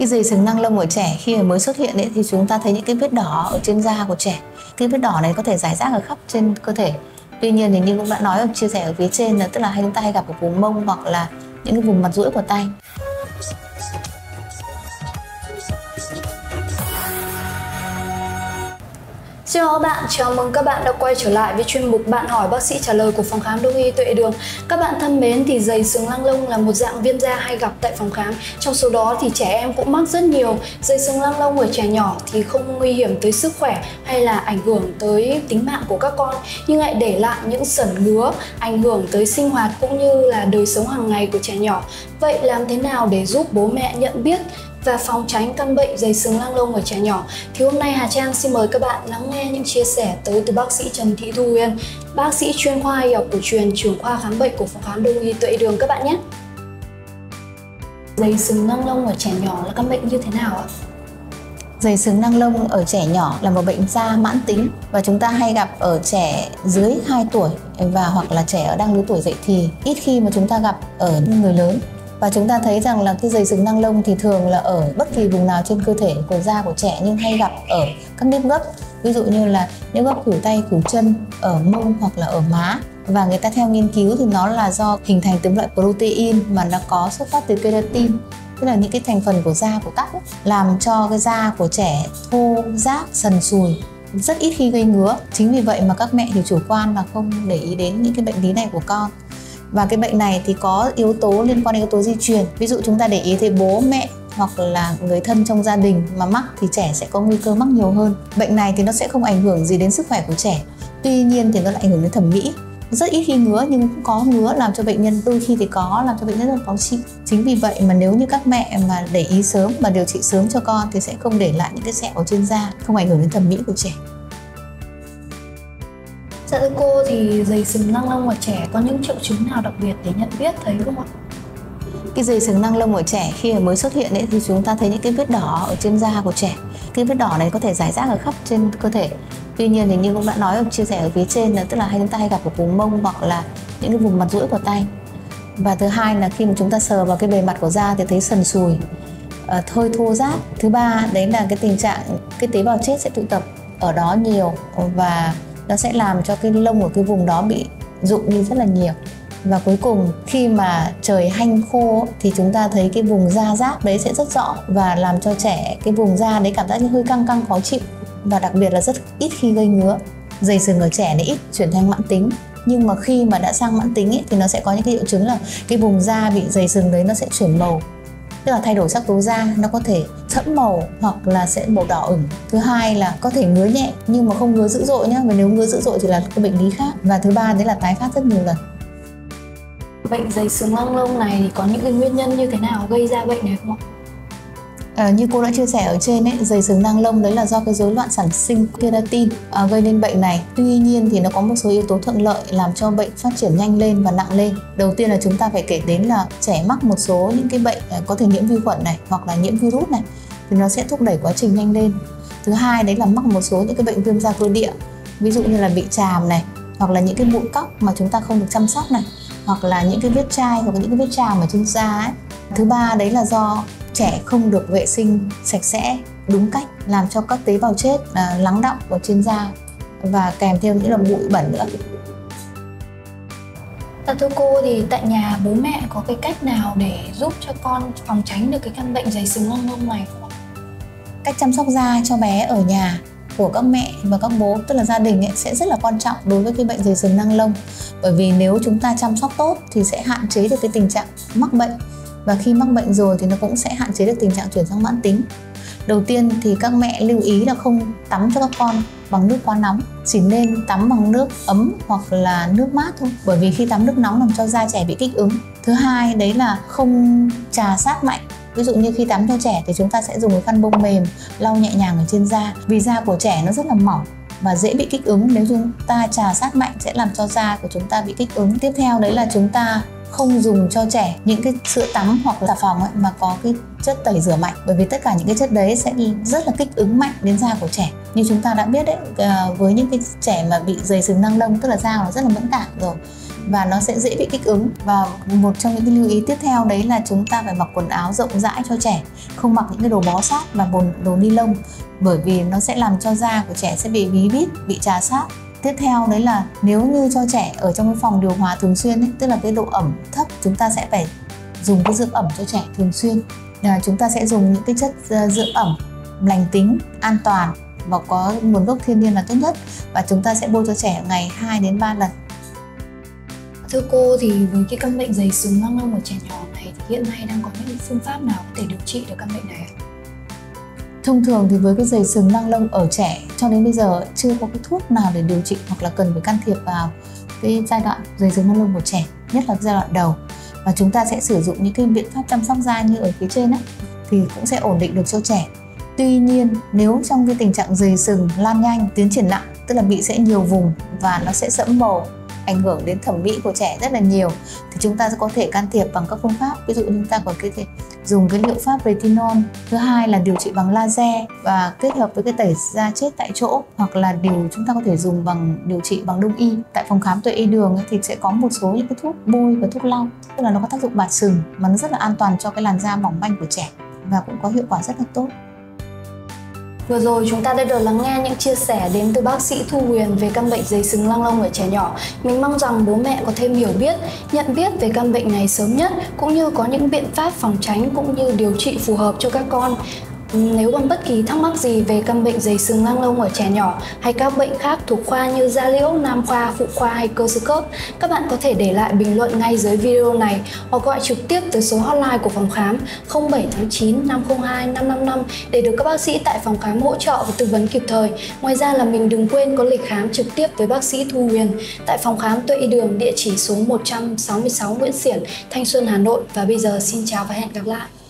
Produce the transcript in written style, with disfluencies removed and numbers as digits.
Cái dày sừng nang lông ở trẻ khi mà mới xuất hiện ấy, thì chúng ta thấy những cái vết đỏ ở trên da của trẻ. Cái vết đỏ này có thể rải rác ở khắp trên cơ thể. Tuy nhiên thì như cũng đã nói chia sẻ ở phía trên là tức là chúng ta hay gặp ở vùng mông hoặc là những cái vùng mặt duỗi của tay. Xin chào các bạn, chào mừng các bạn đã quay trở lại với chuyên mục Bạn hỏi bác sĩ trả lời của phòng khám Đông y Tuệ Đường. Các bạn thân mến, thì dày sừng nang lông là một dạng viêm da hay gặp tại phòng khám. Trong số đó thì trẻ em cũng mắc rất nhiều. Dày sừng nang lông ở trẻ nhỏ thì không nguy hiểm tới sức khỏe hay là ảnh hưởng tới tính mạng của các con, nhưng lại để lại những sẩn ngứa, ảnh hưởng tới sinh hoạt cũng như là đời sống hàng ngày của trẻ nhỏ. Vậy làm thế nào để giúp bố mẹ nhận biết và phòng tránh căn bệnh dày sừng nang lông ở trẻ nhỏ? Thì hôm nay Hà Trang xin mời các bạn lắng nghe những chia sẻ tới từ bác sĩ Trần Thị Thu Huyền, bác sĩ chuyên khoa y học cổ truyền, trưởng khoa khám bệnh của phòng khám Đông y Tuệ Đường các bạn nhé. Dày sừng nang lông ở trẻ nhỏ là căn bệnh như thế nào ạ? Dày sừng nang lông ở trẻ nhỏ là một bệnh da mãn tính và chúng ta hay gặp ở trẻ dưới 2 tuổi và hoặc là trẻ ở đang lứa tuổi dậy thì, ít khi mà chúng ta gặp ở người lớn. Và chúng ta thấy rằng là cái dày sừng nang lông thì thường là ở bất kỳ vùng nào trên cơ thể của da của trẻ, nhưng hay gặp ở các nếp gấp, ví dụ như là nếp gấp khuỷu tay, khuỷu chân, ở mông hoặc là ở má. Và người ta theo nghiên cứu thì nó là do hình thành từ loại protein mà nó có xuất phát từ keratin, tức là những cái thành phần của da của tóc ấy, làm cho cái da của trẻ thô, ráp, sần sùi, rất ít khi gây ngứa. Chính vì vậy mà các mẹ thì chủ quan và không để ý đến những cái bệnh lý này của con. Và cái bệnh này thì có yếu tố liên quan đến yếu tố di truyền. Ví dụ chúng ta để ý thấy bố mẹ hoặc là người thân trong gia đình mà mắc thì trẻ sẽ có nguy cơ mắc nhiều hơn. Bệnh này thì nó sẽ không ảnh hưởng gì đến sức khỏe của trẻ. Tuy nhiên thì nó lại ảnh hưởng đến thẩm mỹ. Rất ít khi ngứa nhưng cũng có ngứa làm cho bệnh nhân, đôi khi thì có làm cho bệnh nhân rất là khó chịu. Chính vì vậy mà nếu như các mẹ mà để ý sớm và điều trị sớm cho con thì sẽ không để lại những cái sẹo ở trên da, không ảnh hưởng đến thẩm mỹ của trẻ. Dạ thưa cô, thì dày sừng nang lông ở trẻ có những triệu chứng nào đặc biệt để nhận biết thấy không ạ? Cái dày sừng nang lông ở trẻ khi mà mới xuất hiện ấy, thì chúng ta thấy những cái vết đỏ ở trên da của trẻ. Cái vết đỏ này có thể rải rác ở khắp trên cơ thể. Tuy nhiên thì như cũng đã nói chia sẻ ở phía trên là tức là chúng ta hay gặp ở vùng mông hoặc là những cái vùng mặt duỗi của tay. Và thứ hai là khi mà chúng ta sờ vào cái bề mặt của da thì thấy sần sùi, hơi thô ráp. Thứ ba đấy là cái tình trạng cái tế bào chết sẽ tụ tập ở đó nhiều và nó sẽ làm cho cái lông ở cái vùng đó bị rụng đi rất là nhiều. Và cuối cùng khi mà trời hanh khô thì chúng ta thấy cái vùng da ráp đấy sẽ rất rõ và làm cho trẻ cái vùng da đấy cảm giác như hơi căng căng khó chịu, và đặc biệt là rất ít khi gây ngứa. Dày sừng ở trẻ này ít chuyển thành mãn tính, nhưng mà khi mà đã sang mãn tính ấy, thì nó sẽ có những cái triệu chứng là cái vùng da bị dày sừng đấy nó sẽ chuyển màu, tức là thay đổi sắc tố da, nó có thể sẫm màu hoặc là sẽ màu đỏ ửng. Thứ hai là có thể ngứa nhẹ nhưng mà không ngứa dữ dội nhé, và nếu ngứa dữ dội thì là cái bệnh lý khác. Và thứ ba đấy là tái phát rất nhiều lần. Bệnh dày sừng nang lông này thì có những cái nguyên nhân như thế nào gây ra bệnh này không ạ? Như cô đã chia sẻ ở trên ấy, dày sừng nang lông đấy là do cái rối loạn sản sinh keratin gây nên bệnh này. Tuy nhiên thì nó có một số yếu tố thuận lợi làm cho bệnh phát triển nhanh lên và nặng lên. Đầu tiên là chúng ta phải kể đến là trẻ mắc một số những cái bệnh có thể nhiễm vi khuẩn này hoặc là nhiễm virus này thì nó sẽ thúc đẩy quá trình nhanh lên. Thứ hai đấy là mắc một số những cái bệnh viêm da cơ địa, ví dụ như là bị chàm này, hoặc là những cái mụn cóc mà chúng ta không được chăm sóc này, hoặc là những cái vết chai hoặc những cái vết chàm ở trên da ấy. Thứ ba đấy là do trẻ không được vệ sinh sạch sẽ đúng cách, làm cho các tế bào chết lắng đọng ở trên da và kèm theo những là bụi bẩn nữa. Thưa cô, thì tại nhà bố mẹ có cái cách nào để giúp cho con phòng tránh được cái căn bệnh dày sừng nang lông này không ạ? Cách chăm sóc da cho bé ở nhà của các mẹ và các bố, tức là gia đình ấy, sẽ rất là quan trọng đối với cái bệnh dày sừng nang lông. Bởi vì nếu chúng ta chăm sóc tốt thì sẽ hạn chế được cái tình trạng mắc bệnh. Và khi mắc bệnh rồi thì nó cũng sẽ hạn chế được tình trạng chuyển sang mãn tính. Đầu tiên thì các mẹ lưu ý là không tắm cho các con bằng nước quá nóng, chỉ nên tắm bằng nước ấm hoặc là nước mát thôi, bởi vì khi tắm nước nóng làm cho da trẻ bị kích ứng. Thứ hai đấy là không chà sát mạnh. Ví dụ như khi tắm cho trẻ thì chúng ta sẽ dùng cái khăn bông mềm lau nhẹ nhàng ở trên da, vì da của trẻ nó rất là mỏng và dễ bị kích ứng. Nếu chúng ta chà sát mạnh sẽ làm cho da của chúng ta bị kích ứng. Tiếp theo đấy là chúng ta không dùng cho trẻ những cái sữa tắm hoặc là xà phòng ấy, mà có cái chất tẩy rửa mạnh, bởi vì tất cả những cái chất đấy sẽ rất là kích ứng mạnh đến da của trẻ. Như chúng ta đã biết đấy, với những cái trẻ mà bị dày sừng nang lông, tức là da nó rất là mẫn cảm rồi, và nó sẽ dễ bị kích ứng. Và một trong những cái lưu ý tiếp theo đấy là chúng ta phải mặc quần áo rộng rãi cho trẻ, không mặc những cái đồ bó sát và đồ ni lông, bởi vì nó sẽ làm cho da của trẻ sẽ bị bí bít, bị chà sát. Tiếp theo đấy là nếu như cho trẻ ở trong cái phòng điều hòa thường xuyên ấy, tức là cái độ ẩm thấp, chúng ta sẽ phải dùng cái dưỡng ẩm cho trẻ thường xuyên. Chúng ta sẽ dùng những cái chất dưỡng ẩm lành tính, an toàn và có nguồn gốc thiên nhiên là tốt nhất, và chúng ta sẽ bôi cho trẻ ngày 2 đến 3 lần. Thưa cô, thì với cái căn bệnh dày sừng lăng lông ở trẻ nhỏ này thì hiện nay đang có những phương pháp nào có thể điều trị được căn bệnh này ạ? Thông thường thì với cái dày sừng nang lông ở trẻ cho đến bây giờ chưa có cái thuốc nào để điều trị hoặc là cần phải can thiệp vào cái giai đoạn dày sừng nang lông của trẻ, nhất là giai đoạn đầu. Và chúng ta sẽ sử dụng những cái biện pháp chăm sóc da như ở phía trên ấy, thì cũng sẽ ổn định được cho trẻ. Tuy nhiên nếu trong cái tình trạng dày sừng lan nhanh, tiến triển nặng, tức là bị sẽ nhiều vùng và nó sẽ sẫm màu, ảnh hưởng đến thẩm mỹ của trẻ rất là nhiều, thì chúng ta sẽ có thể can thiệp bằng các phương pháp. Ví dụ như chúng ta có thể dùng cái liệu pháp retinol. Thứ hai là điều trị bằng laser và kết hợp với cái tẩy da chết tại chỗ, hoặc là chúng ta có thể dùng điều trị bằng đông y. Tại phòng khám Tuệ Y Đường thì sẽ có một số những cái thuốc bôi và thuốc lau, tức là nó có tác dụng bạt sừng mà nó rất là an toàn cho cái làn da mỏng manh của trẻ và cũng có hiệu quả rất là tốt. Vừa rồi chúng ta đã được lắng nghe những chia sẻ đến từ bác sĩ Thu Huyền về căn bệnh dày sừng lăng lông ở trẻ nhỏ. Mình mong rằng bố mẹ có thêm hiểu biết, nhận biết về căn bệnh này sớm nhất, cũng như có những biện pháp phòng tránh cũng như điều trị phù hợp cho các con. Nếu còn bất kỳ thắc mắc gì về căn bệnh dày sừng lăng lông ở trẻ nhỏ hay các bệnh khác thuộc khoa như da liễu, nam khoa, phụ khoa hay cơ xương khớp, các bạn có thể để lại bình luận ngay dưới video này hoặc gọi trực tiếp tới số hotline của phòng khám 0789 502 555 để được các bác sĩ tại phòng khám hỗ trợ và tư vấn kịp thời. Ngoài ra là mình đừng quên có lịch khám trực tiếp với bác sĩ Thu Huyền tại phòng khám Tuệ Y Đường, địa chỉ số 166 Nguyễn Xiển, Thanh Xuân, Hà Nội. Và bây giờ xin chào và hẹn gặp lại.